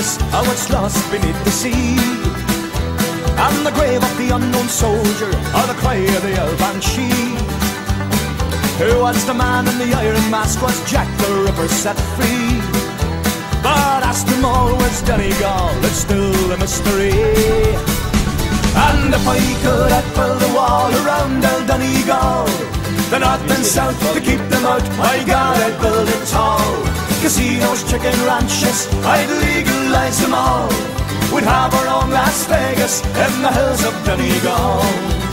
darkness, how it's lost beneath the sea. And the grave of the unknown soldier, or the cry of the old banshee. Who was the man in the iron mask? Was Jack the Ripper set free? But ask them all, where's Donegal? It's still a mystery. And if I could, I'd build a wall around old Donegal, the north and south, to keep them out. My God, I'd build it tall. Casinos, chicken ranches, I'd legalize them all. We'd have our own Las Vegas in the hills of Donegal.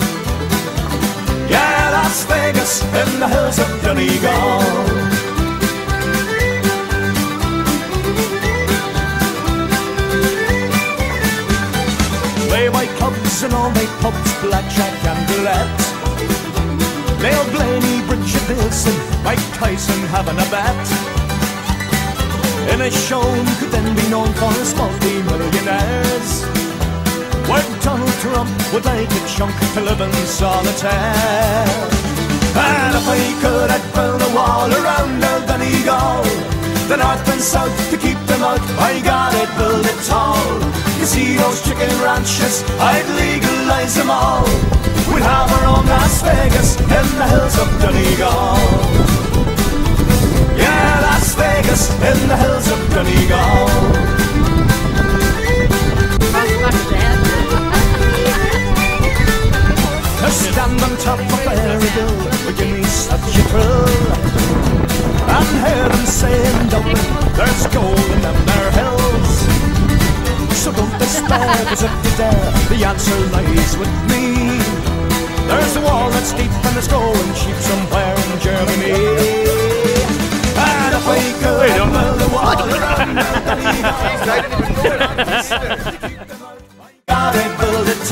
Yeah, Las Vegas in the hills of Donegal. They buy clubs and all they pubs, blackjack and roulette. They'll Blaney, Bridget Nielsen, Mike Tyson having a bet. In a show could then be known for his multi-millionaires, where Donald Trump would like a chunk to live in solitaire. And if I could, I'd build a wall around old Donegal, the north and south, to keep them out. My God, I'd build it tall. Casinos, chicken ranches, I'd legalize them all. We'd have our own Las Vegas in the hills of Donegal. Yeah, Las Vegas in the hills of Donegal. To stand on top of Berryville would give me such a thrill. And hear them say in Dublin, there's gold in them there hills. So don't despair, cause if you dare, the answer lies with me. There's a wall that's deep and it's growing cheap somewhere in Germany. And if we could build a wall around Donegal.